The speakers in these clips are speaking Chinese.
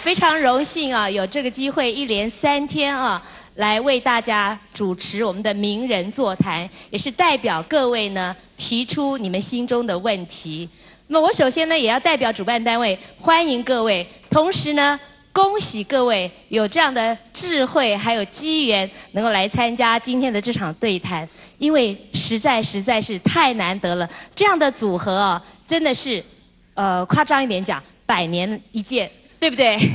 非常荣幸啊，有这个机会一连3天啊，来为大家主持我们的名人座谈，也是代表各位呢提出你们心中的问题。那么我首先呢，也要代表主办单位欢迎各位，同时呢，恭喜各位有这样的智慧还有机缘，能够来参加今天的这场对谈，因为实在是太难得了，这样的组合啊，真的是，夸张一点讲，100年一见。对不对？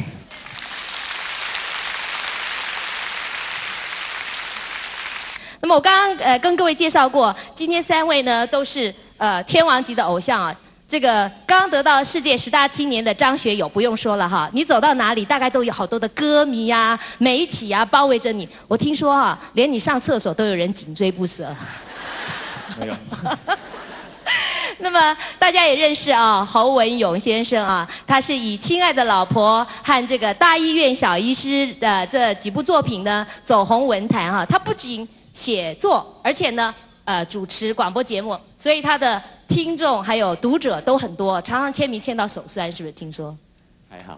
那么我刚刚跟各位介绍过，今天3位呢都是天王级的偶像啊。这个刚刚得到世界10大青年的张学友不用说了哈，你走到哪里大概都有好多的歌迷呀、媒体呀包围着你。我听说哈，连你上厕所都有人紧追不舍。 没有。 那么大家也认识啊，侯文咏先生啊，他是以《亲爱的老婆》和这个《大医院小医师》的这几部作品呢走红文坛哈。他不仅写作，而且呢主持广播节目，所以他的听众还有读者都很多，常常签名签到手酸，是不是？听说？ 还好。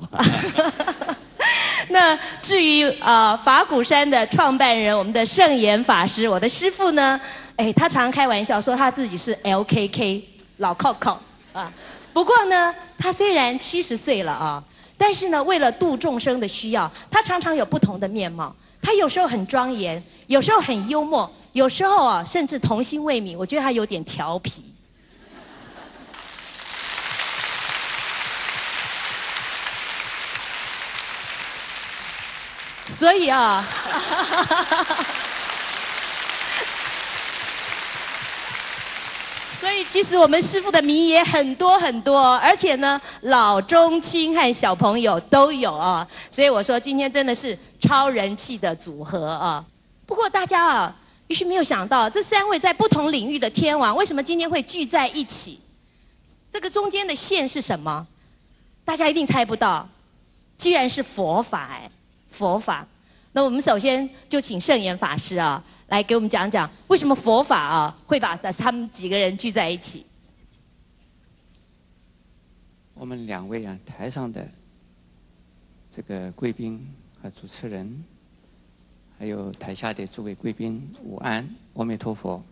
那至于法鼓山的创办人，我们的圣严法师，我的师父呢，他常开玩笑说他自己是 LKK。老靠靠啊！不过呢，他虽然70岁了啊，但是呢，为了度众生的需要，他常常有不同的面貌。他有时候很庄严，有时候很幽默，有时候啊，甚至童心未泯。我觉得他有点调皮。所以啊。所以其实我们师父的迷也很多很多，而且呢，老中青和小朋友都有啊。所以我说今天真的是超人气的组合啊。不过大家啊，也许没有想到，这3位在不同领域的天王，为什么今天会聚在一起？这个中间的线是什么？大家一定猜不到，居然是佛法佛法。那我们首先就请圣严法师啊，来给我们讲讲为什么佛法啊会把他们几个人聚在一起。 我们2位啊，台上的这个贵宾和主持人，还有台下的诸位贵宾，午安，阿弥陀佛。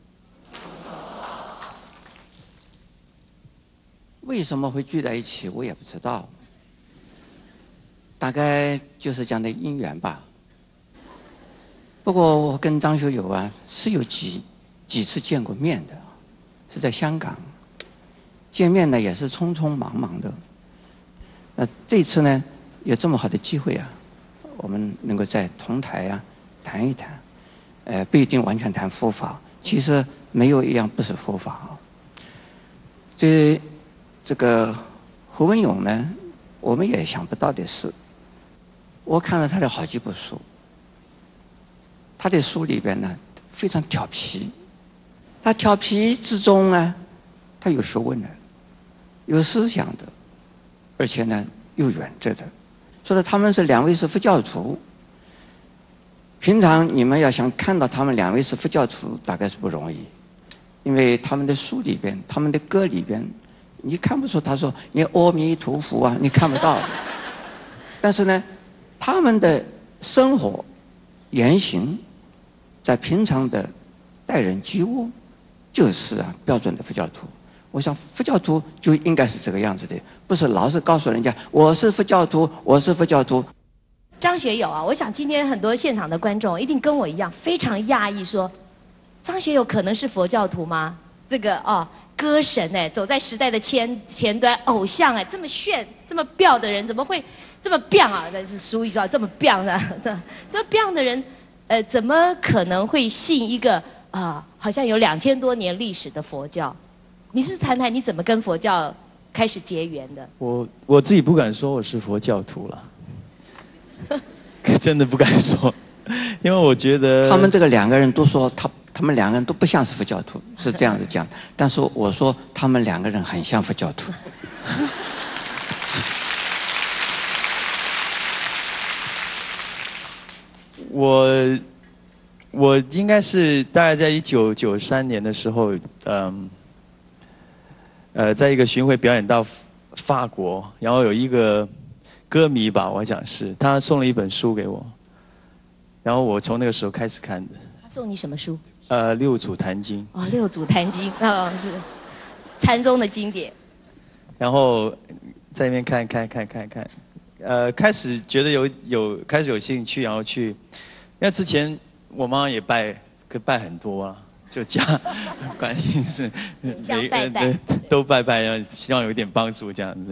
为什么会聚在一起，我也不知道，大概就是这样的因缘吧。不过我跟张学友啊是有几次见过面的，是在香港见面呢，也是匆匆忙忙的。这次呢有这么好的机会啊，我们能够在同台啊谈一谈，不一定完全谈佛法，其实没有一样不是佛法啊。这个侯文咏呢，我们也想不到的是，我看了他的好几部书。他的书里边呢，非常调皮。他调皮之中呢，他有学问的，有思想的，而且呢有原则的。说的他们是2位是佛教徒。平常你们要想看到他们2位是佛教徒，大概是不容易，因为他们的书里边、他们的歌里边，你看不出他说你阿弥陀佛啊，你看不到的。但是呢，他们的生活、言行。在平常的待人接物，就是啊标准的佛教徒。我想佛教徒就应该是这个样子的，不是老是告诉人家我是佛教徒，我是佛教徒。 张学友啊，我想今天很多现场的观众一定跟我一样非常讶异，说张学友可能是佛教徒吗？这个歌神走在时代的前端，偶像这么炫这么彪的人，怎么会这么彪啊？这是俗语说这么彪的，这么彪的人。怎么可能会信一个好像有2000多年历史的佛教？你是谈谈你怎么跟佛教开始结缘的？ 我自己不敢说我是佛教徒了，真的不敢说，因为我觉得他们这个2个人都说他们2个人都不像是佛教徒，是这样子讲。但是我说他们2个人很像佛教徒。 我应该是大概在1993年的时候，在一个巡回表演到法国，然后有一个歌迷吧，我想是他送了一本书给我，然后我从那个时候开始看的。 他送你什么书？ 六祖坛经。 哦，六祖坛经，是禅宗的经典。 然后在那边看，开始觉得开始有兴趣，然后去，因为之前我妈妈也拜很多啊，就家观音是拜都拜，然后希望有一点帮助这样子。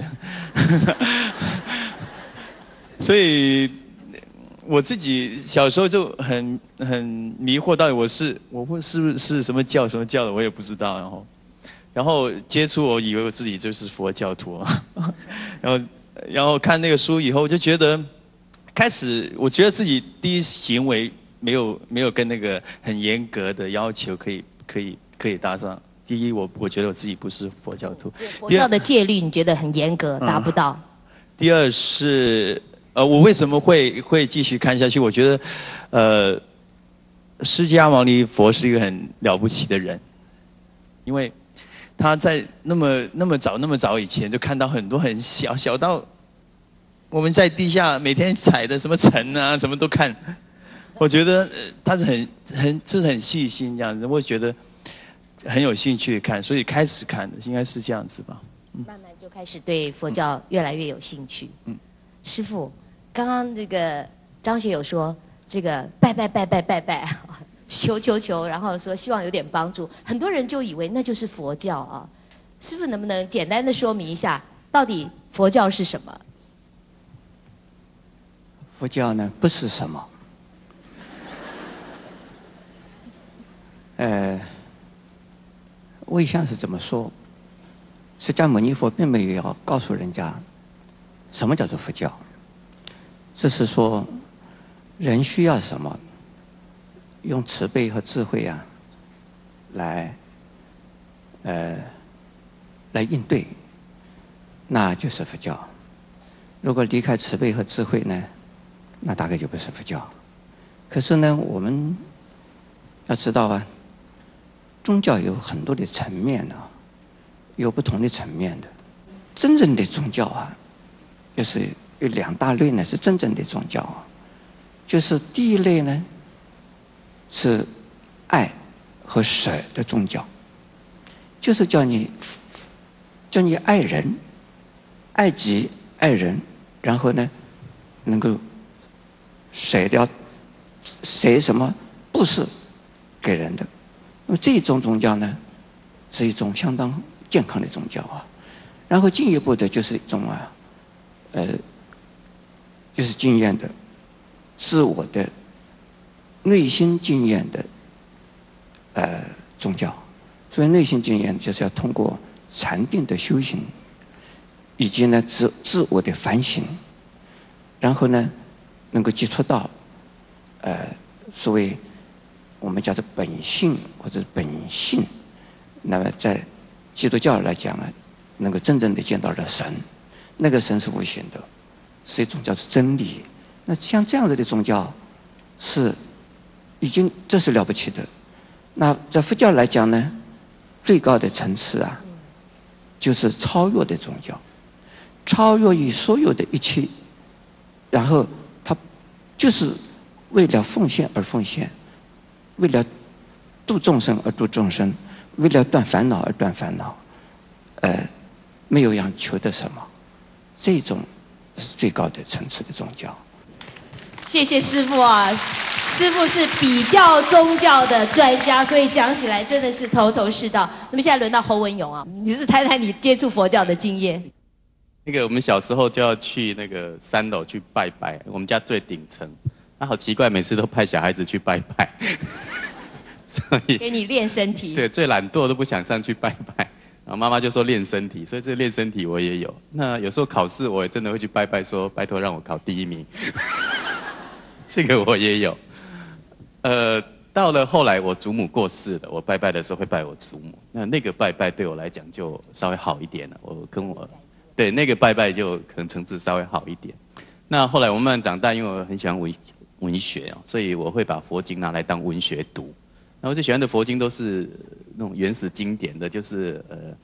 所以我自己小时候就很迷惑，到底我是不是什么教的，我也不知道。然后接触，我以为我自己就是佛教徒，然后看那个书以后，我就觉得开始，我觉得自己第一行为没有跟那个很严格的要求可以搭上。第一，我觉得我自己不是佛教徒。 佛教的戒律你觉得很严格，达不到。 第二是我为什么会继续看下去？我觉得释迦牟尼佛是一个很了不起的人，因为他在那么早以前就看到很多很小到我们在地下每天踩的什么尘啊，什么都看。我觉得他是就是很细心这样子，我觉得很有兴趣看，所以开始看的应该是这样子吧。 慢慢就开始对佛教越来越有兴趣。师父，刚刚这个张学友说这个拜，求，然后说希望有点帮助，很多人就以为那就是佛教啊。师父能不能简单的说明一下，到底佛教是什么？ 佛教呢不是什么，我一向是这么说，释迦牟尼佛并没有要告诉人家什么叫做佛教，只是说人需要什么，用慈悲和智慧啊，来应对，那就是佛教。如果离开慈悲和智慧呢，那大概就不是佛教。可是呢，我们要知道啊，宗教有很多的层面啊，有不同的层面的。真正的宗教啊，就是有两大类呢，是真正的宗教啊。就是第一类呢，是爱和舍的宗教，就是叫你爱人，爱己爱人，然后呢，能够舍掉什么不是给人的。那么这种宗教呢，是一种相当健康的宗教啊。然后进一步的就是一种就是经验的自我的内心经验的宗教。所以内心经验就是要通过禅定的修行，以及呢自我的反省，然后呢能够接触到所谓我们叫做本性或者本性。那么在基督教来讲呢，能够真正的见到了神，那个神是无形的，是一种叫做真理。那像这样子的宗教是这是了不起的。那在佛教来讲呢，最高的层次啊，就是超越的宗教，超越于所有的一切，然后它就是为了奉献而奉献，为了度众生而度众生，为了断烦恼而断烦恼，没有要求的什么，这种是最高的层次的宗教。 谢谢师父啊，师父是比较宗教的专家，所以讲起来真的是头头是道。那么现在轮到侯文勇啊，你是谈谈你接触佛教的经验。 那个我们小时候就要去那个3楼去拜拜，我们家最顶层，那好奇怪，每次都派小孩子去拜拜，所以给你练身体。 对，最懒惰都不想上去拜拜，然后妈妈就说练身体，所以这练身体我也有。那有时候考试我也真的会去拜拜，说拜托让我考第1名。这个我也有，到了后来我祖母过世了，我拜拜的时候会拜我祖母，那个拜拜对我来讲就稍微好一点了。对那个拜拜就可能层次稍微好一点。那后来我慢慢长大，因为我很喜欢文学啊，所以我会把佛经拿来当文学读。然后最喜欢的佛经都是那种原始经典的，就是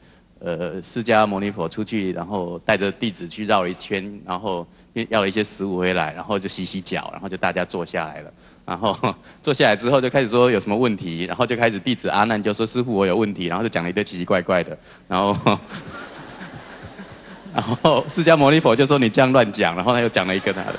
释迦牟尼佛出去，然后带着弟子去绕了一圈，然后要了一些食物回来，然后就洗洗脚，然后就大家坐下来了。然后坐下来之后就开始说有什么问题，然后就开始弟子阿难就说师父我有问题，然后就讲了一堆奇奇怪怪的，然后释迦牟尼佛就说你这样乱讲，然后他又讲了一个他的，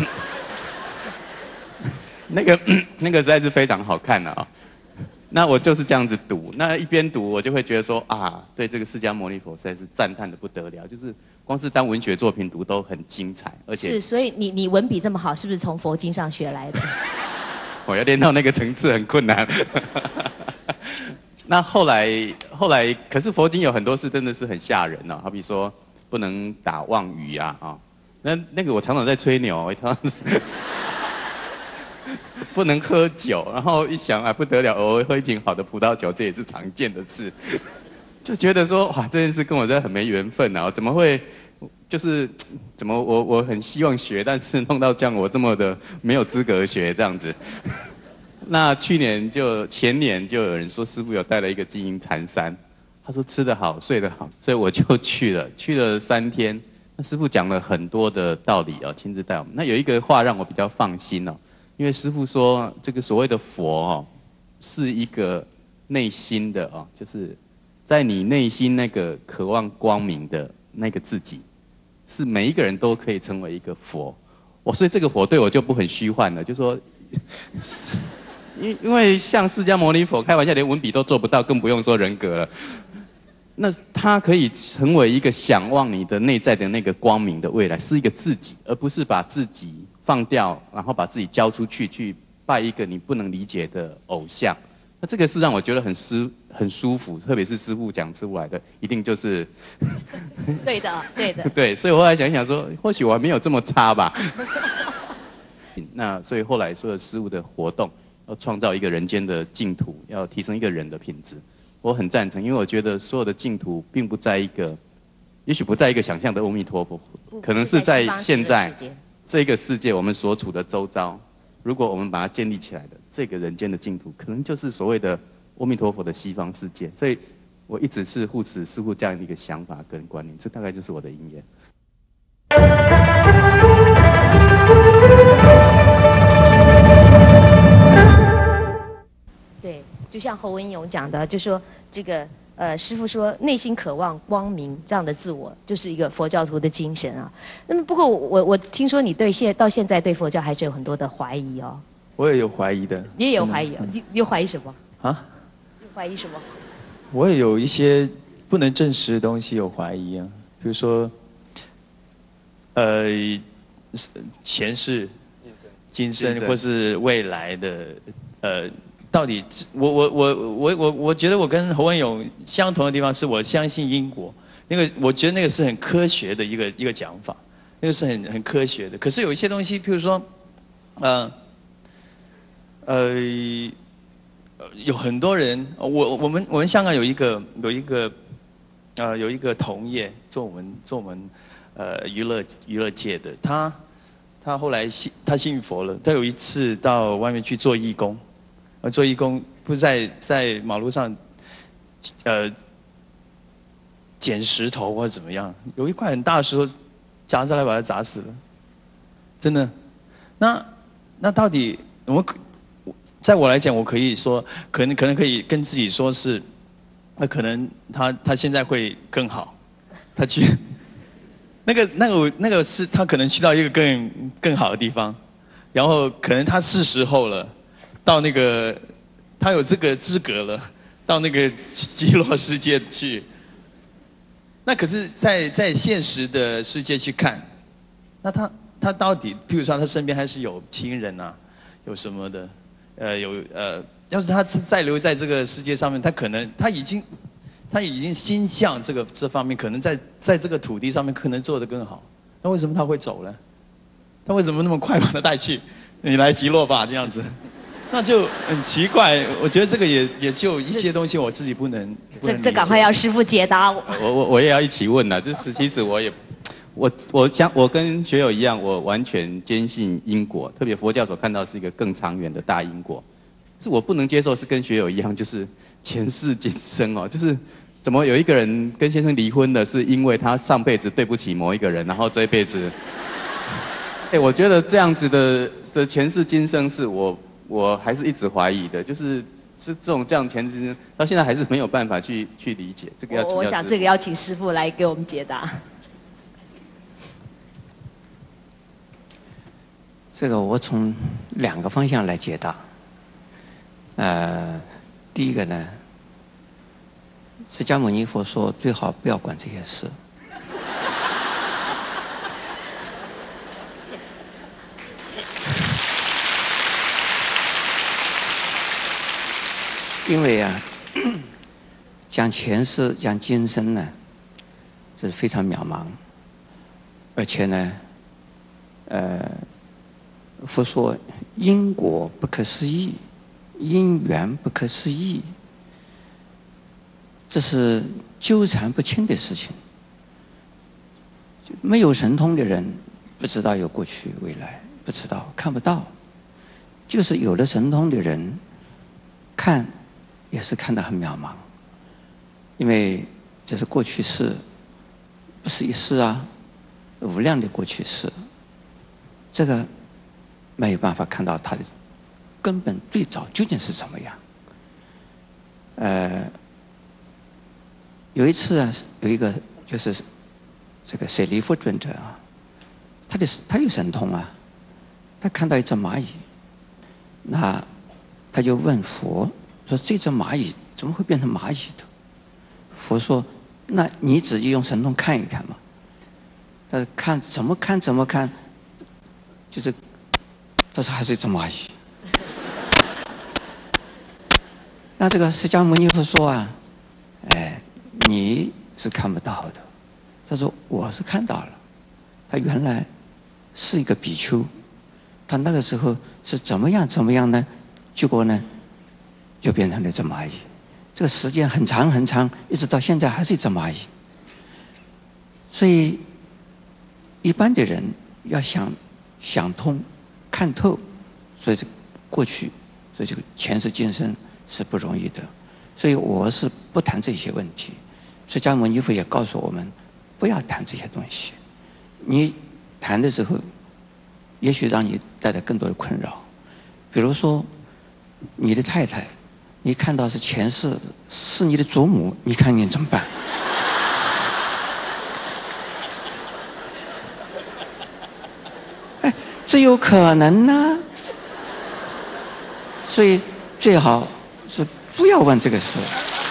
那个实在是非常好看啊。那我就是这样子读，那一边读我就会觉得说啊，对这个释迦牟尼佛实在是赞叹的不得了，就是光是当文学作品读都很精彩，而且是，所以你文笔这么好，是不是从佛经上学来的？ 我要练到那个层次很困难。那后来，可是佛经有很多事真的是很吓人哦，好比说不能打妄语啊，那个我常常在吹牛，我常常不能喝酒，然后一想啊不得了，偶尔喝一瓶好的葡萄酒，这也是常见的事，就觉得说哇这件事跟我真的很没缘分啊，怎么会？就是怎么我很希望学，但是弄到这样我这么的没有资格学这样子。那前年就有人说师父有带了一个金银禅山，他说吃得好睡得好，所以我就去了3天。那师父讲了很多的道理哦，亲自带我们。那有一个话让我比较放心哦，因为师父说这个所谓的佛哦，是一个内心的哦，就是在你内心那个渴望光明的那个自己。是每一个人都可以成为一个佛，所以这个佛对我就不很虚幻了，就说，因为像释迦牟尼佛开玩笑连文笔都做不到，更不用说人格了。那他可以成为一个想望你的内在的那个光明的未来，是一个自己，而不是把自己放掉，然后把自己交出去去拜一个你不能理解的偶像。那这个是让我觉得很舒服，特别是师父讲出来的，一定就是对的，对的。 对，所以我后来想一想说，或许我还没有这么差吧。那所以后来所有师父的活动，要创造一个人间的净土，要提升一个人的品质，我很赞成，因为我觉得所有的净土并不在一个，也许不在一个想象的阿弥陀佛，可能是在现在这个世界我们所处的周遭。如果我们把它建立起来的这个人间的净土，可能就是所谓的阿弥陀佛的西方世界。所以我一直是护持师父这样的一个想法跟观念，这大概就是我的因缘。 对，就像侯文勇讲的，就说这个师父说内心渴望光明这样的自我，就是一个佛教徒的精神啊。那么不过我听说你到现在对佛教还是有很多的怀疑哦。 我也有怀疑的。 你也有怀疑哦？你又怀疑什么？ 啊？ 你怀疑什么？ 我也有一些不能证实的东西有怀疑啊，比如说，前世、今生或是未来的，到底我觉得我跟侯文勇相同的地方是我相信因果，我觉得那个是很科学的一个讲法，那个是很科学的。可是有一些东西，譬如说，有很多人，我们香港有一个同业做我们娱乐界的，他后来他信佛了，他有一次到外面去做义工。做义工不是在马路上，捡石头或者怎么样，有一块很大的石头砸下来把他砸死了，真的。那到底在我来讲，我可以说，可能可以跟自己说是，那可能他现在会更好，他去那个是他可能去到一个更好的地方，然后可能他是时候了。到那个，他有这个资格了，到那个极乐世界去。那可是在现实的世界去看，那他到底，譬如说他身边还是有亲人啊，有什么的，要是他再留在这个世界上面，他已经心向这方面，可能在这个土地上面可能做得更好。那为什么他会走呢？他为什么那么快把他带去？你来极乐吧，这样子。那就很奇怪，我觉得这个也就一些东西我自己不能这赶快要师父解答我。 我也要一起问了，其实我跟学友一样，我完全坚信因果，特别佛教所看到是一个更长远的大因果。是我不能接受是跟学友一样，就是前世今生哦，就是怎么有一个人跟先生离婚的，是因为他上辈子对不起某一个人，然后这一辈子，我觉得这样子的前世今生是我还是一直怀疑的，就是这样前世今生，到现在还是没有办法去理解。这个要请教师父。 我想这个要请师父来给我们解答。 这个我从2个方向来解答。第一个呢，释迦牟尼佛说最好不要管这些事。因为啊，讲前世、讲今生呢，这是非常渺茫，而且呢，佛说因果不可思议，因缘不可思议，这是纠缠不清的事情。没有神通的人不知道有过去未来，不知道看不到；就是有了神通的人，看也是看得很渺茫，因为这是过去式，不是一世啊，无量的过去式，这个没有办法看到它的根本最早究竟是怎么样。有一次啊，有一个就是这个舍利弗尊者啊，他有神通啊，他看到一只蚂蚁，那他就问佛说：“这只蚂蚁怎么会变成蚂蚁的？”佛说：“那你自己用神通看一看嘛。”他看怎么看，就是他说还是一只蚂蚁。那这个释迦牟尼佛说啊，你是看不到的。他说我是看到了，他原来是一个比丘，他那个时候是怎么样呢？结果呢，就变成了一只蚂蚁。这个时间很长很长，一直到现在还是一只蚂蚁。所以一般的人要想通、看透，所以这过去，所以这个前世今生是不容易的。所以我是不谈这些问题。释迦牟尼佛也告诉我们，不要谈这些东西。你谈的时候，也许让你带来更多的困扰。比如说，你的太太，你看到是前世是你的祖母，你看你怎么办？这有可能呢。所以最好是不要问这个事。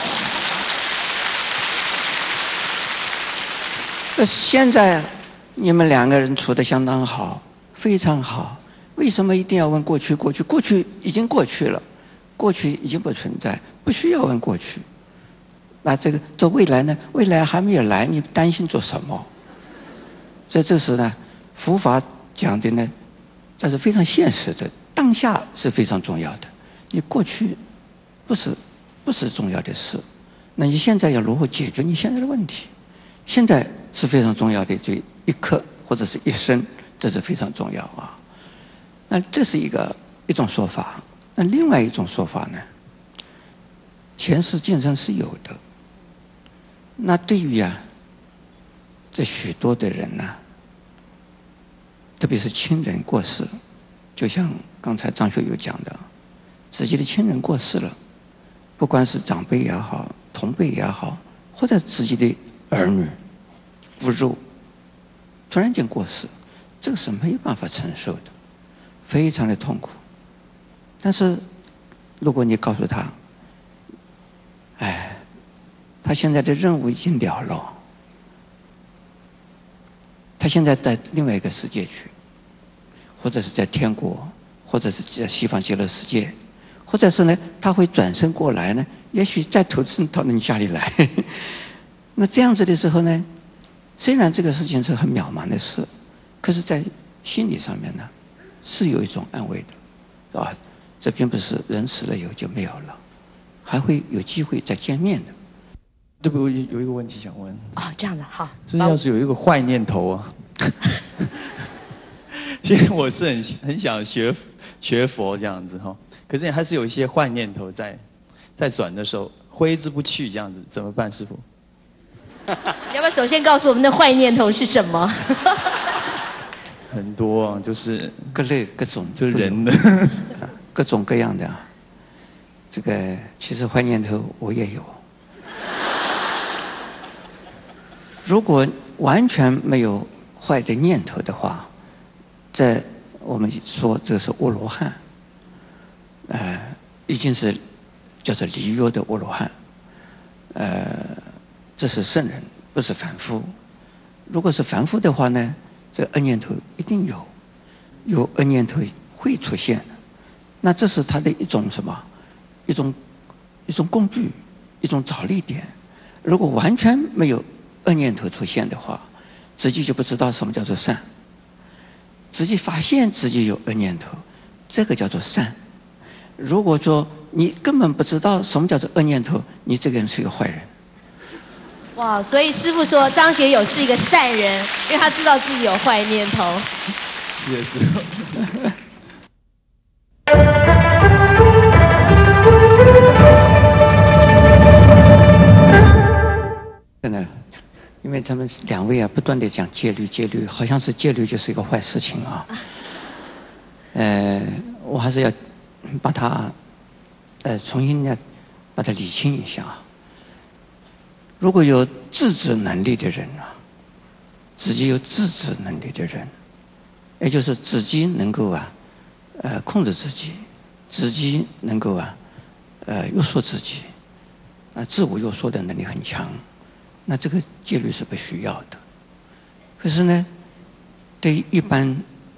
现在你们2个人处得相当好，非常好。为什么一定要问过去？过去已经过去了，过去已经不存在，不需要问过去。那这未来呢？未来还没有来，你担心做什么？所以这时呢，佛法讲的呢，这是非常现实的，当下是非常重要的。你过去不是重要的事，那你现在要如何解决你现在的问题？现在是非常重要的，这一刻或者是一生，这是非常重要啊。那这是一种说法。那另外一种说法呢，前世今生是有的。那对于这许多的人呢，特别是亲人过世，就像刚才张学友讲的，自己的亲人过世了，不管是长辈也好，同辈也好，或者自己的儿女不肉突然间过世，这个是没有办法承受的，非常的痛苦。但是如果你告诉他，他现在的任务已经了了，他现在在另外一个世界去，或者是在天国，或者是在西方极乐世界，或者是呢，他会转身过来呢，也许再投身到你家里来。那这样子的时候呢，虽然这个事情是很渺茫的事，可是在心理上面呢，是有一种安慰的，是吧？这并不是人死了以后就没有了，还会有机会再见面的。 对不？有一个问题想问。 这样的好。 所以要是有一个坏念头啊，其实我是很想学佛这样子哈，可是还是有一些坏念头在转的时候， 挥之不去，这样子怎么办，师傅？ 要不要首先告诉我们的坏念头是什么？ 很多啊，就是各类各种， 就是人的各种各样的啊。这个其实坏念头我也有。如果完全没有坏的念头的话，在我们说这是阿罗汉，已经是叫做离约的阿罗汉，这是圣人，不是凡夫。如果是凡夫的话呢，这恶念头一定有恶念头会出现，那这是他的一种什么？一种工具，一种着力点。如果完全没有恶念头出现的话，自己就不知道什么叫做善。自己发现自己有恶念头，这个叫做善。如果说你根本不知道什么叫做恶念头，你这个人是一个坏人。 哇，所以师父说张学友是一个善人，因为他知道自己有坏念头。 也是。 真的，因为他们两位啊，不断的讲戒律，戒律好像是戒律就是一个坏事情啊。我还是要把它重新的把它理清一下。如果有自制能力的人啊，自己有自制能力的人，也就是自己能够控制自己，自己能够约束自己，自我约束的能力很强，那这个戒律是不需要的。可是呢，对于一般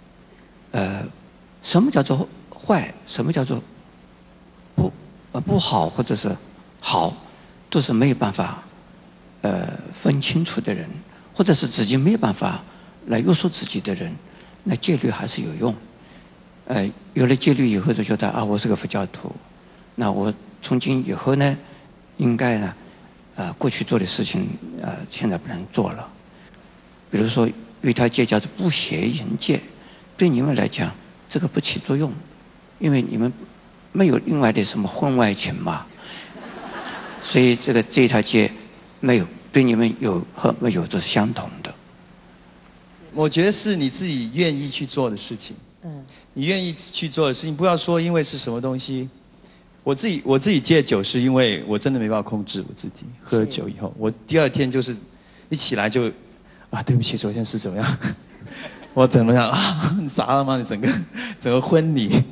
什么叫做坏，什么叫做不好或者是好，都是没有办法分清楚的人，或者是自己没有办法来约束自己的人，那戒律还是有用。有了戒律以后就觉得我是个佛教徒，那我从今以后呢，应该呢过去做的事情现在不能做了。比如说有一条戒叫做不邪淫戒，对你们来讲这个不起作用，因为你们没有另外的什么婚外情嘛，所以这一条戒没有，对你们有和没有都是相同的。 我觉得是你自己愿意去做的事情。你愿意去做的事情，不要说因为是什么东西。我自己戒酒是因为我真的没办法控制我自己，喝了酒以后，我第二天就是一起来就对不起，昨天是怎么样？我怎么样你傻了吗？你整个昏迷，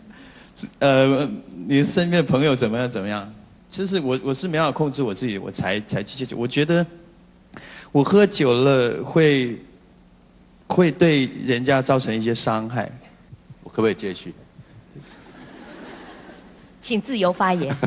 你身边的朋友怎么样？其实我是没办法控制我自己，我才去戒酒。我觉得我喝酒了会对人家造成一些伤害。 我可不可以继续？ 请自由发言。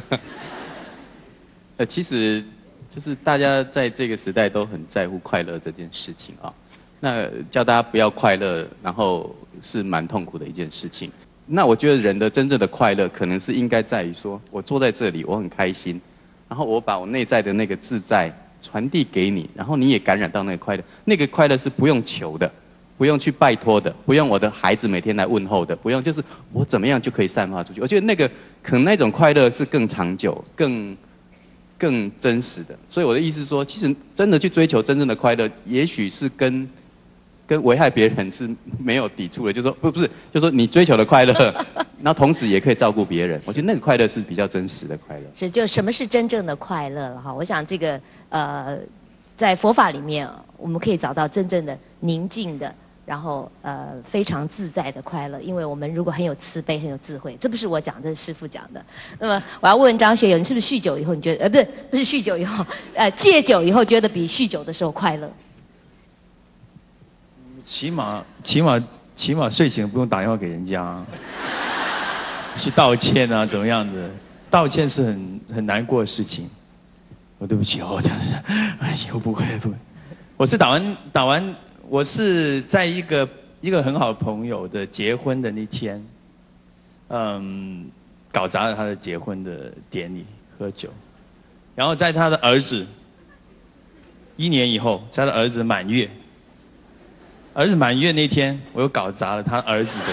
其实就是大家在这个时代都很在乎快乐这件事情啊。那叫大家不要快乐，然后是蛮痛苦的一件事情。那我觉得人的真正的快乐，可能是应该在于说，我坐在这里，我很开心，然后我把我内在的那个自在传递给你，然后你也感染到那个快乐。那个快乐是不用求的，不用去拜托的，不用我的孩子每天来问候的，不用，就是我怎么样就可以散发出去。我觉得那个可能那种快乐是更长久、更真实的。所以我的意思是说，其实真的去追求真正的快乐，也许是跟危害别人是没有抵触的。就是说不是，就是说你追求的快乐，然后同时也可以照顾别人。我觉得那个快乐是比较真实的快乐。 是，就什么是真正的快乐了哈？我想这个在佛法里面，我们可以找到真正的宁静的，然后非常自在的快乐。因为我们如果很有慈悲、很有智慧，这不是我讲，这是师父讲的。那么我要问张学友，你是不是酗酒以后你觉得不是酗酒以后戒酒以后觉得比酗酒的时候快乐？ 起码睡醒不用打电话给人家，去道歉啊，怎么样的？道歉是很难过的事情。对不起这样子，以后不会。我是打完，我是在一个很好的朋友的结婚的那天，搞砸了他的结婚的典礼，喝酒，然后在他的儿子1年以后，在他的儿子满月那天，我又搞砸了他儿子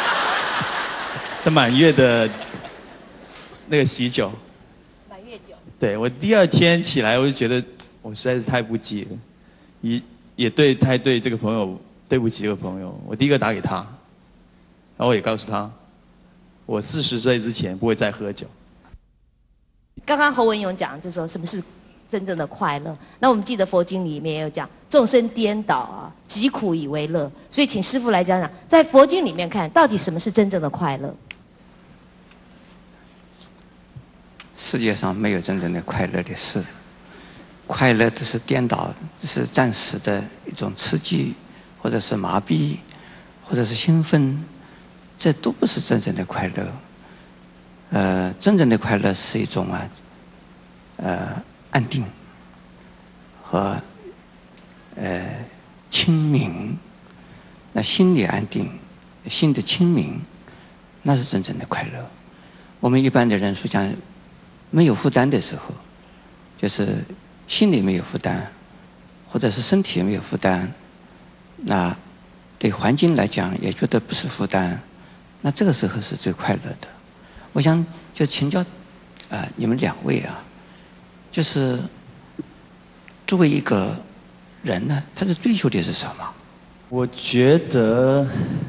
的满月的那个喜酒。 对，我第二天起来，我就觉得我实在是太不济了，也太对这个朋友对不起这个朋友。我第一个打给他，然后我也告诉他，我40岁之前不会再喝酒。 刚刚侯文勇讲，就说什么是真正的快乐。那我们记得佛经里面也有讲，众生颠倒啊，疾苦以为乐。所以请师父来讲讲，在佛经里面看到底什么是真正的快乐？ 世界上没有真正的快乐的事，快乐都是颠倒，是暂时的一种刺激，或者是麻痹，或者是兴奋，这都不是真正的快乐。真正的快乐是一种安定和清明。那心理安定，心的清明，那是真正的快乐。我们一般的人所讲没有负担的时候，就是心里没有负担，或者是身体没有负担，那对环境来讲也觉得不是负担，那这个时候是最快乐的。我想就请教你们2位啊，就是作为一个人呢，他是追求的是什么？ 我觉得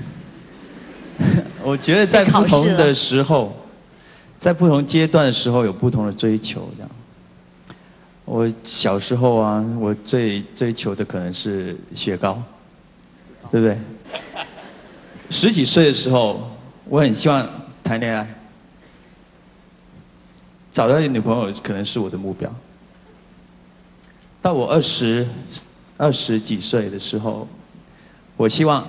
在不同的时候，在不同阶段的时候有不同的追求。这样，我小时候啊，我最追求的可能是雪糕，对不对？10几岁的时候，我很希望谈恋爱。找到一个女朋友可能是我的目标。到我20几岁的时候，我希望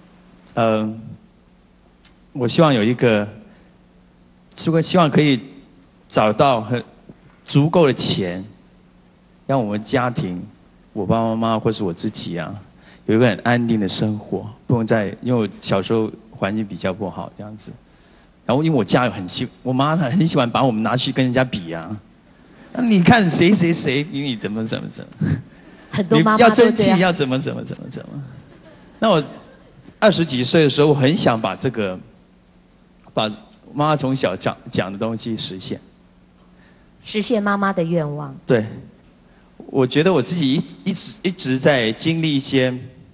有一个，希望可以找到很足够的钱，让我们家庭，我爸爸妈妈或是我自己啊，有一个很安定的生活，不用因为我小时候环境比较不好这样子。然后因为我家我妈很喜欢把我们拿去跟人家比啊，你看谁比你怎么， 很多妈妈要争气都这样， 要怎么。那我20几岁的时候，我很想把把妈妈从小讲的东西实现妈妈的愿望。 对，我觉得我自己一直在经历一些，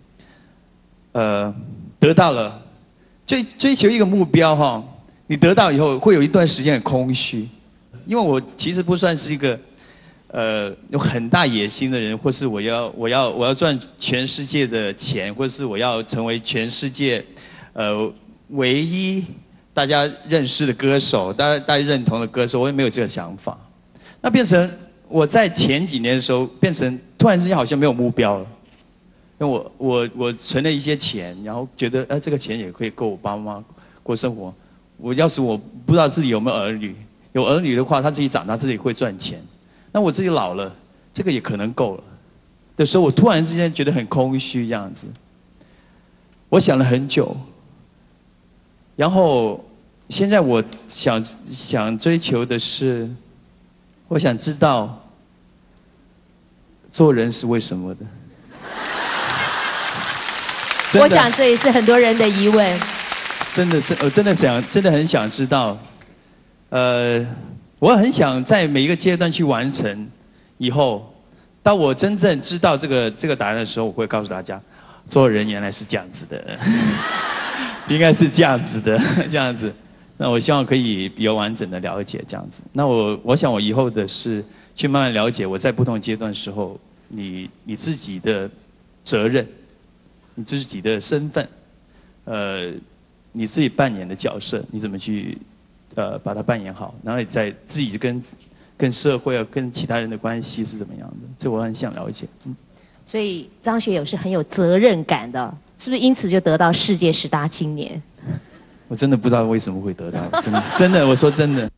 得到了，追求一个目标哈。你得到以后会有一段时间很空虚，因为我其实不算是一个有很大野心的人，或是我要赚全世界的钱，或是我要成为全世界唯一大家认识的歌手，大家认同的歌手，我也没有这个想法。那变成我在前几年的时候，变成突然之间好像没有目标了，因为我存了一些钱，然后觉得这个钱也可以够我爸妈过生活。要是我不知道自己有没有儿女，有儿女的话，他自己长大自己会赚钱。那我自己老了，这个也可能够了的时候，我突然之间觉得很空虚这样子。我想了很久，然后现在我想追求的是，我想知道做人是为什么的。 我想这也是很多人的疑问。 我真的很想知道，我很想在每一个阶段去完成。以后，当我真正知道这个答案的时候，我会告诉大家，做人原来是这样子的，应该是这样子的，这样子。那我希望可以比较完整的了解这样子。那我想我以后的是去慢慢了解我在不同阶段的时候，你自己的责任，你自己的身份，你自己扮演的角色，你怎么去把它扮演好？然后你在自己跟社会啊、跟其他人的关系是怎么样的？这我很想了解。 所以张学友是很有责任感的，是不是？因此就得到世界10大青年。 我真的不知道为什么会得到，真的，我说真的。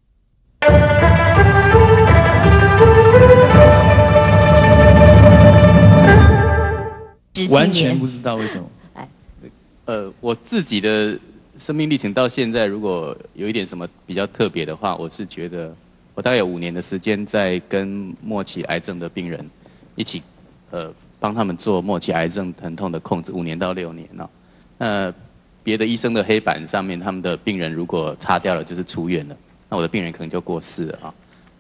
完全不知道为什么。 我自己的生命历程到现在，如果有一点什么比较特别的话，我是觉得我大概有5年的时间在跟末期癌症的病人一起，帮他们做末期癌症疼痛的控制，5年到6年哦。那别的医生的黑板上面，他们的病人如果擦掉了，就是出院了，那我的病人可能就过世了啊。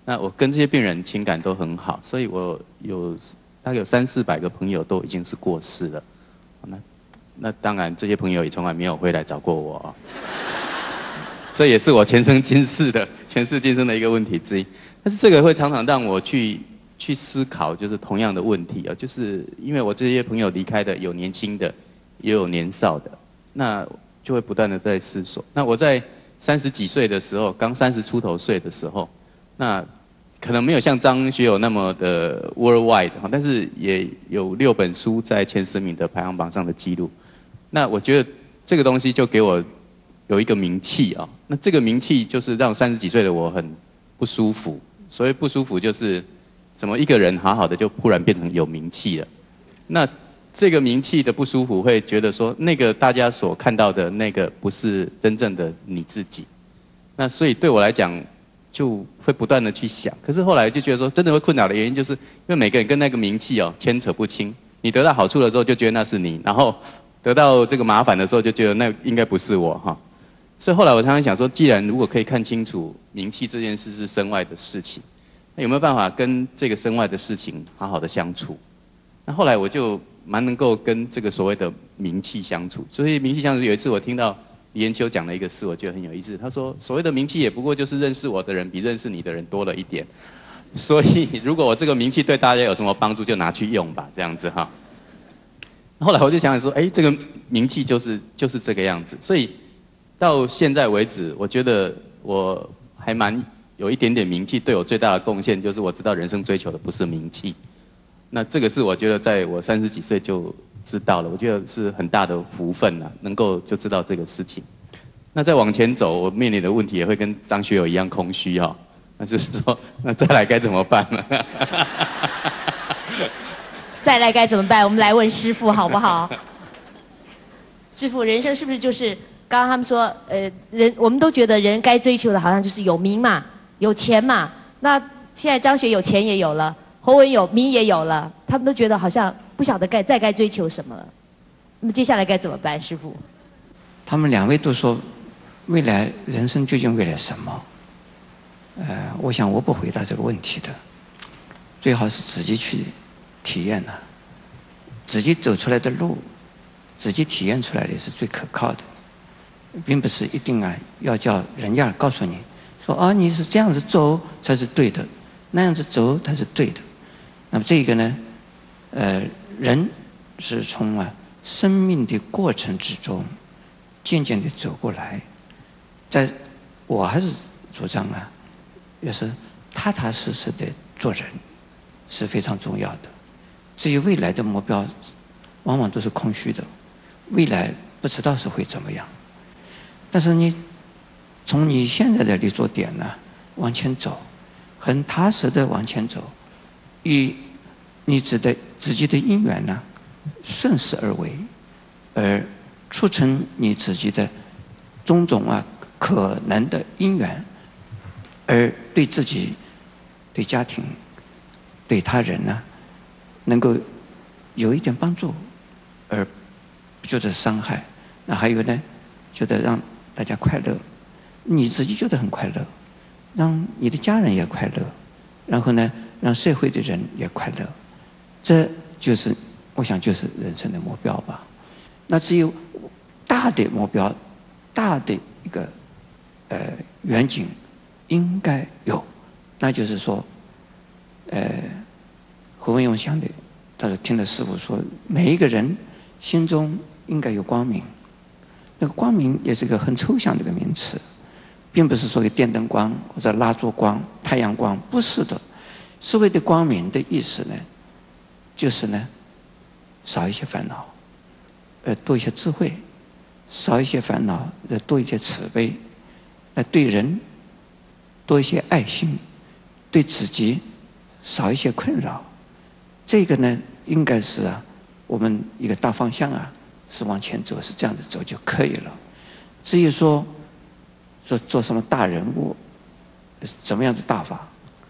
那我跟这些病人情感都很好，所以我大概有300-400个朋友都已经是过世了。那当然这些朋友也从来没有回来找过我啊。这也是我前世今生的一个问题之一。但是这个会常常让我去思考，就是同样的问题啊，就是因为我这些朋友离开的有年轻的，也有年少的，那就会不断的在思索。那我在30几岁的时候，刚30出头岁的时候，那可能没有像张学友那么的 worldwide， 但是也有6本书在前10名的排行榜上的记录。那我觉得这个东西就给我有一个名气啊，那这个名气就是让30几岁的我很不舒服。所谓不舒服，就是怎么一个人好好的就忽然变成有名气了。那这个名气的不舒服，会觉得说那个大家所看到的那个不是真正的你自己。那所以对我来讲，就会不断的去想。可是后来就觉得说，真的会困扰的原因，就是因为每个人跟那个名气牵扯不清。你得到好处的时候，就觉得那是你；然后得到这个麻烦的时候，就觉得那应该不是我哈。所以后来我常常想说，既然如果可以看清楚名气这件事是身外的事情，那有没有办法跟这个身外的事情好好的相处？那后来我就蛮能够跟这个所谓的名气相处。所以名气相处，有一次我听到李延秋讲了一个事，我觉得很有意思。他说，所谓的名气也不过就是认识我的人比认识你的人多了一点。所以如果我这个名气对大家有什么帮助，就拿去用吧，这样子哈。后来我就想想说，这个名气就是这个样子。所以到现在为止，我觉得我还蛮有一点点名气，对我最大的贡献就是我知道人生追求的不是名气。那这个是我觉得在我30几岁就知道了，我觉得是很大的福分啊，能够就知道这个事情。那再往前走，我面临的问题也会跟张学友一样空虚哈。那就是说，那再来该怎么办呢？ 再来该怎么办？我们来问师父好不好？师父，人生是不是就是刚刚他们说，我们都觉得人该追求的好像就是有名嘛，有钱嘛。那现在张学友钱也有了，侯文有名也有了，他们都觉得好像不晓得该追求什么了。那么接下来该怎么办，师父？ 他们2位都说，未来人生究竟为了什么？我想我不回答这个问题的，最好是自己去体验的，自己走出来的路，自己体验出来的是最可靠的，并不是一定要叫人家告诉你说你是这样子走才是对的，那样子走才是对的。那么这个呢，人是从生命的过程之中渐渐地走过来，我还是主张就是踏踏实实的做人是非常重要的。至于未来的目标，往往都是空虚的，未来不知道是会怎么样。但是你从你现在的立足点往前走，很踏实的往前走，与你自己的因缘顺势而为，而促成你自己的种种可能的因缘，而对自己、对家庭、对他人能够有一点帮助，而不觉得伤害。那还有呢，觉得让大家快乐，你自己觉得很快乐，让你的家人也快乐，然后呢，让社会的人也快乐，这就是我想就是人生的目标吧。那只有大的目标、大的一个远景应该有，那就是说，侯文勇想的，他说听了师父说，每一个人心中应该有光明。那个光明也是一个很抽象的一个名词，并不是说有电灯光或者蜡烛光、太阳光，不是的。所谓的光明的意思呢，就是呢，少一些烦恼，多一些智慧；少一些烦恼，多一些慈悲；对人多一些爱心，对自己少一些困扰。这个呢，应该是我们一个大方向是往前走，是这样子走就可以了。至于说做什么大人物，怎么样子大法，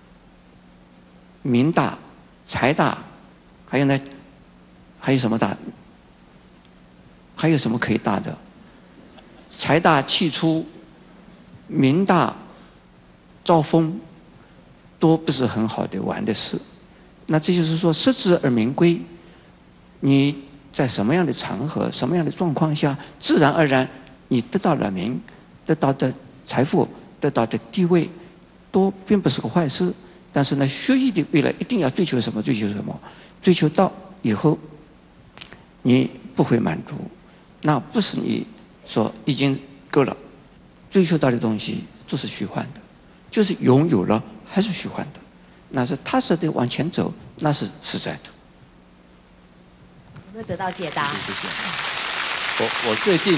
名大、财大，还有呢，还有什么大？还有什么可以大的？财大气粗，名大招风， 都不是很好的玩的事。那这就是说，失之而民归。你在什么样的场合、什么样的状况下，自然而然你得到了名，得到的财富，得到的地位，都并不是个坏事。但是呢，学习的为了一定要追求什么？追求什么？追求到以后，你不会满足，那不是你说已经够了。追求到的东西都是虚幻的，就是拥有了还是虚幻的。那是踏实的往前走，那是实在的。 有没有得到解答？ 谢谢。我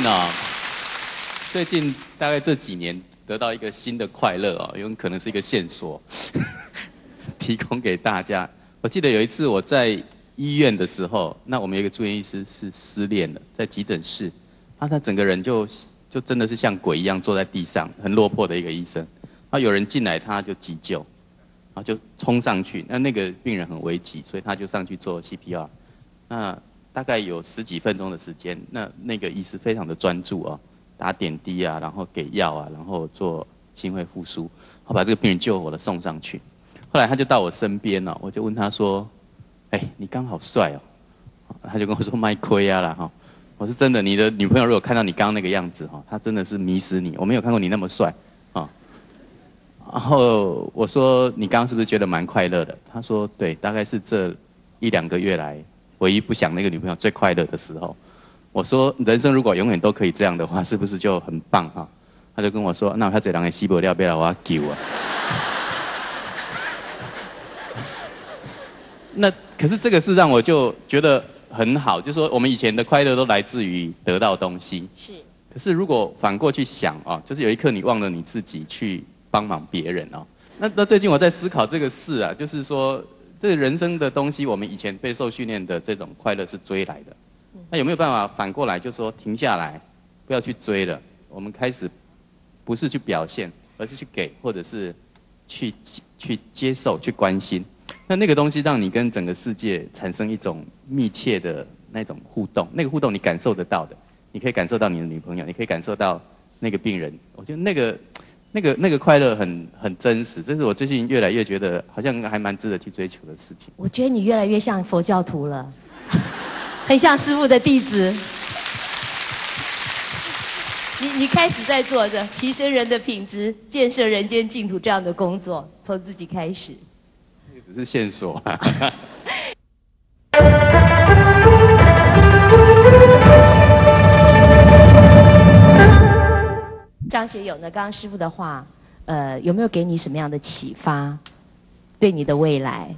最近大概这几年得到一个新的快乐哦，有可能是一个线索，提供给大家。我记得有一次我在医院的时候，那我们有一个住院医师是失恋了，在急诊室，他整个人就真的是像鬼一样坐在地上，很落魄的一个医生。然后有人进来，他就急救，然后就冲上去，那个病人很危急，所以他就上去做 CPR。那大概有10几分钟的时间，那个医师非常的专注哦，打点滴啊，然后给药啊，然后做心肺复苏，然后把这个病人救活了送上去。后来他就到我身边了，我就问他说：“哎，你刚好帅哦。”他就跟我说：“卖亏啊啦哈。”我说：“真的，你的女朋友如果看到你刚刚那个样子哈，她真的是迷死你。我没有看过你那么帅啊。”然后我说：“你刚刚是不是觉得蛮快乐的？”他说：“对，大概是这1、2个月来唯一不想那个女朋友最快乐的时候。”我说：“人生如果永远都可以这样的话，是不是就很棒哈？”他就跟我说：“那他这人的死不了，别来我救啊。”那可是这个是让我就觉得很好，就是说我们以前的快乐都来自于得到东西。 是。 可是如果反过去想啊，就是有一刻你忘了你自己去帮忙别人哦。那最近我在思考这个事啊，就是说这个人生的东西，我们以前被受训练的这种快乐是追来的。那有没有办法反过来，就说停下来，不要去追了？我们开始不是去表现，而是去给，或者是去接受、去关心。那个东西让你跟整个世界产生一种密切的那种互动，那个互动你感受得到的，你可以感受到你的女朋友，你可以感受到那个病人。我觉得那个快乐很真实，这是我最近越来越觉得好像还蛮值得去追求的事情。 我觉得你越来越像佛教徒了，很像师父的弟子。你开始在做着提升人的品质、建设人间净土这样的工作，从自己开始。 只是线索。 张学友呢？刚刚师父的话，有没有给你什么样的启发？对你的未来？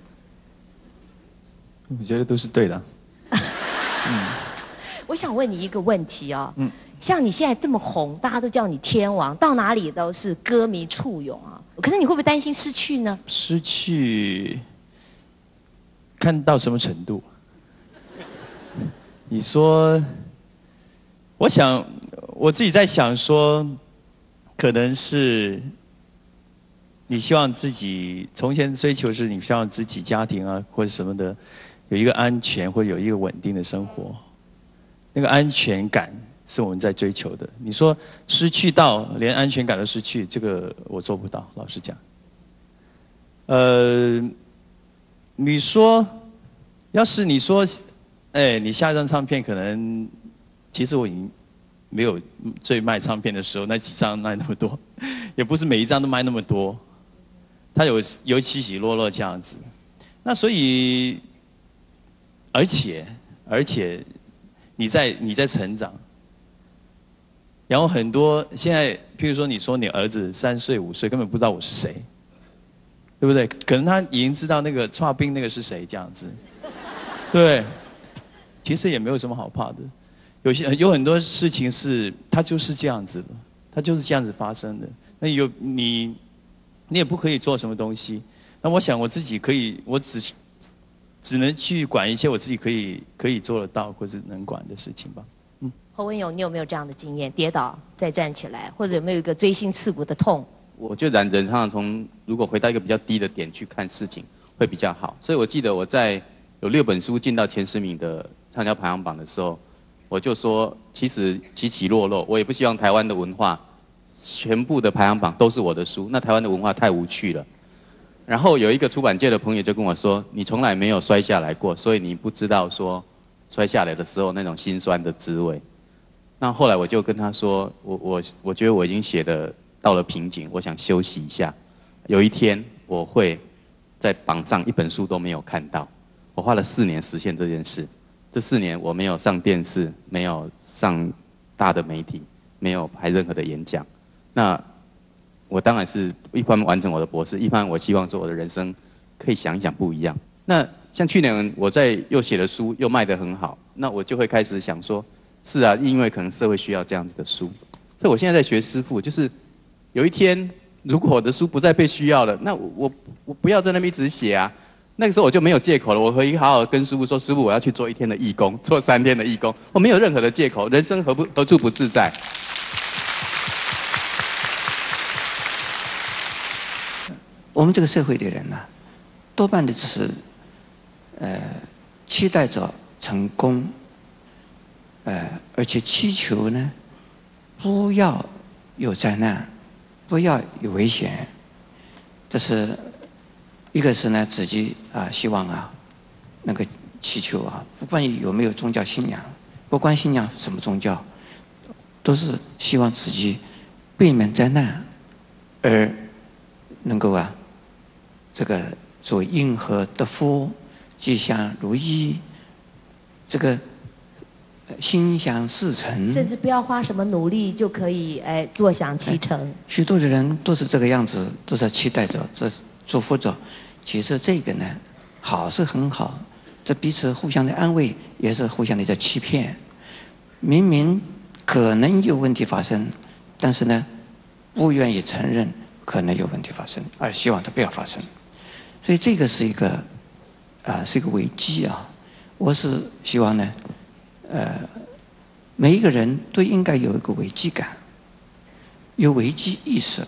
我觉得都是对的。 我想问你一个问题哦。像你现在这么红，大家都叫你天王，到哪里都是歌迷簇拥啊。可是你会不会担心失去呢？ 失去，看到什么程度？你说，我想我自己在想说，可能是你希望自己从前追求是你希望自己家庭啊或者什么的有一个安全或者有一个稳定的生活，那个安全感是我们在追求的。你说失去到连安全感都失去，这个我做不到，老实讲。你说，要是你说，你下一张唱片可能，其实我已经没有最卖唱片的时候那几张卖那么多，也不是每一张都卖那么多，它有起起落落这样子。那所以，而且你在成长，然后很多现在，譬如说你说你儿子3岁5岁根本不知道我是谁。对不对？可能他已经知道那个剉冰那个是谁这样子，对。其实也没有什么好怕的，有很多事情是它就是这样子的，它就是这样子发生的。那你也不可以做什么东西。那我想我自己可以，我只能去管一些我自己可以做得到或者能管的事情吧。 侯文勇，你有没有这样的经验？跌倒再站起来，或者有没有一个锥心刺骨的痛？ 我觉得人常常如果回到一个比较低的点去看事情，会比较好。所以我记得我在有6本书进到前10名的畅销排行榜的时候，我就说，其实起起落落，我也不希望台湾的文化全部的排行榜都是我的书，那台湾的文化太无趣了。 然后有一个出版界的朋友就跟我说：“你从来没有摔下来过，所以你不知道说摔下来的时候那种心酸的滋味。”那后来我就跟他说：“我觉得我已经写的到了瓶颈，我想休息一下。有一天我会在榜上一本书都没有看到。我花了4年实现这件事。这4年我没有上电视，没有上大的媒体，没有拍任何的演讲。那我当然是一方面完成我的博士，一方面我希望说我的人生可以想一想不一样。那像去年我又写了书，又卖得很好，那我就会开始想说，是啊，因为可能社会需要这样子的书。所以我现在在学师父，就是有一天如果我的书不再被需要了，那我不要在那边一直写啊。那个时候我就没有借口了，我可以好好跟师父说，师父我要去做1天的义工，做3天的义工，我没有任何的借口，人生何处不自在。 我们这个社会的人呢，多半的是期待着成功，而且祈求呢不要有灾难，不要有危险。这是一个是呢自己希望那个祈求不管有没有宗教信仰，不管信仰什么宗教，都是希望自己避免灾难，而能够这个所谓因祸得福，吉祥如意，这个心想事成， 甚至不要花什么努力就可以坐享其成。 许多的人都是这个样子，都是期待着，这祝福着。其实这个呢，好是很好，这彼此互相的安慰，也是互相的在欺骗。明明可能有问题发生，但是呢，不愿意承认可能有问题发生，而希望它不要发生。所以这个是一个是一个危机我是希望呢，每一个人都应该有一个危机感，有危机意识，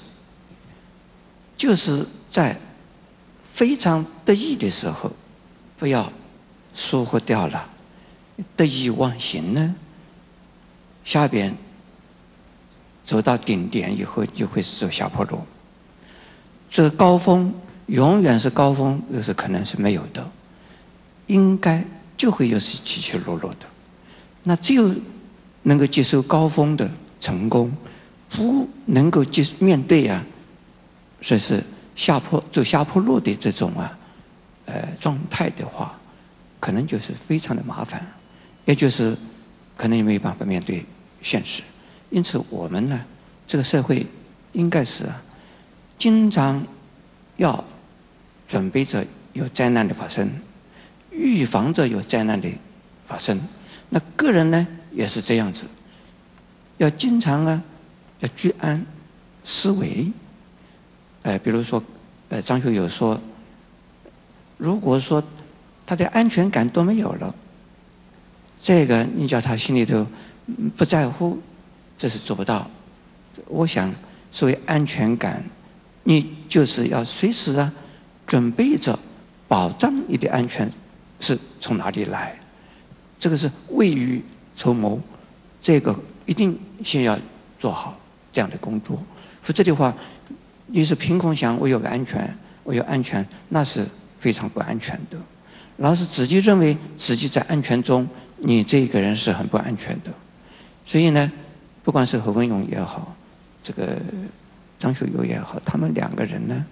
就是在非常得意的时候，不要疏忽掉了，得意忘形呢，下边走到顶点以后就会走下坡路。这高峰永远是高峰，又是可能是没有的，应该就会有起起落落的。那只有能够接受高峰的成功，不能够面对说是走下坡路的这种状态的话，可能就是非常的麻烦，也就是可能也没有办法面对现实。因此我们呢，这个社会应该是经常要准备着有灾难的发生，预防着有灾难的发生。那个人呢也是这样子，要经常要居安思危。比如说张学友说，如果说他的安全感都没有了，这个你叫他心里头不在乎，这是做不到。我想所谓安全感，你就是要随时准备着保障你的安全是从哪里来，这个是未雨绸缪，这个一定先要做好这样的工作。否则的话，你是凭空想我有个安全，我有安全，那是非常不安全的。老是自己认为自己在安全中，你这个人是很不安全的。所以呢，不管是何文勇也好，这个张学友也好，他们2个人呢，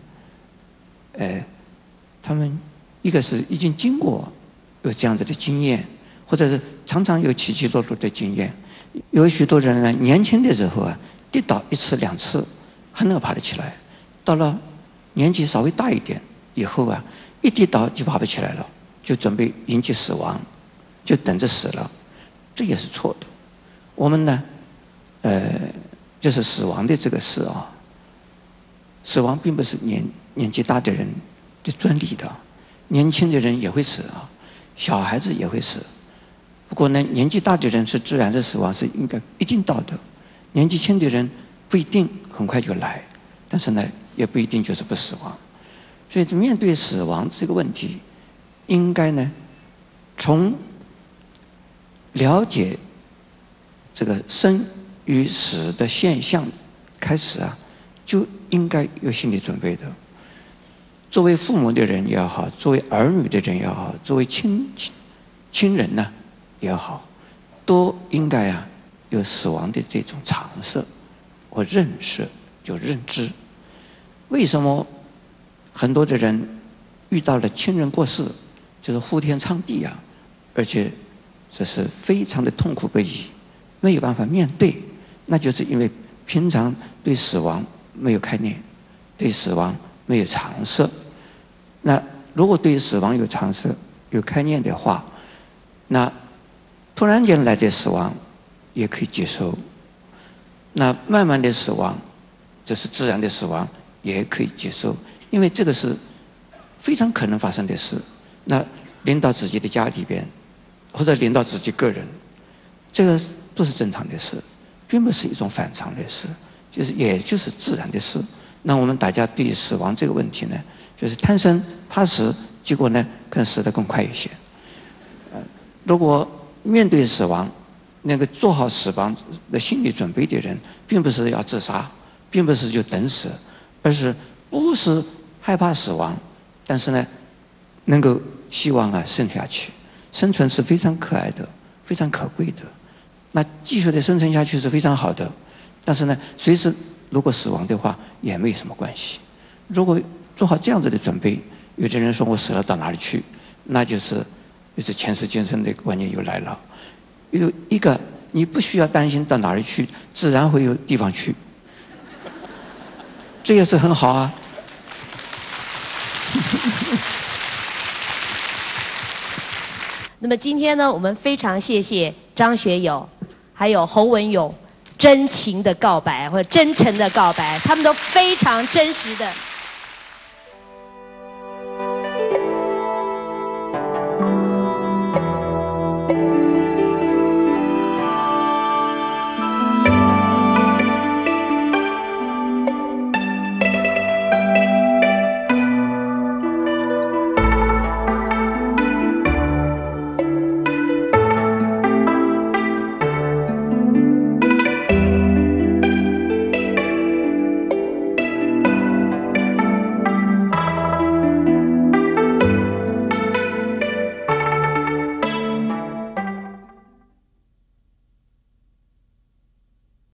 他们一个是已经经过有这样子的经验，或者是常常有起起落落的经验。有许多人呢，年轻的时候跌倒1次2次还能爬得起来，到了年纪稍微大一点以后一跌倒就爬不起来了，就准备迎接死亡，就等着死了，这也是错的。我们呢，就是死亡的这个事死亡并不是年纪大的人的专利的，年轻的人也会死小孩子也会死。不过呢，年纪大的人是自然的死亡是应该一定到的，年纪轻的人不一定很快就来，但是呢，也不一定就是不死亡。所以面对死亡这个问题，应该呢，从了解这个生与死的现象开始就应该有心理准备的。 作为父母的人也好，作为儿女的人也好，作为亲人呢也好，都应该啊有死亡的这种常识或认识，有认知。为什么很多的人遇到了亲人过世，就是呼天抢地啊，而且这是非常的痛苦不已，没有办法面对，那就是因为平常对死亡没有概念，对死亡没有常识。那如果对死亡有常识、有概念的话，那突然间来的死亡也可以接受，那慢慢的死亡，就是自然的死亡也可以接受，因为这个是非常可能发生的事。那临到自己的家里边，或者临到自己个人，这个都是正常的事，并不是一种反常的事，也就是自然的事。那我们大家对死亡这个问题呢，就是贪生怕死，结果呢可能死得更快一些。如果面对死亡，那个做好死亡的心理准备的人，并不是要自杀，并不是就等死，而是不是害怕死亡，但是呢，能够希望啊生下去，生存是非常可爱的，非常可贵的。那继续的生存下去是非常好的，但是呢，随时如果死亡的话也没有什么关系。如果做好这样子的准备，有的人说我死了到哪里去，那就是前世今生的观念又来了。有一个你不需要担心到哪里去，自然会有地方去，这也是很好啊。 那么今天呢，我们非常谢谢张学友，还有侯文咏真情的告白或者真诚的告白，他们都非常真实的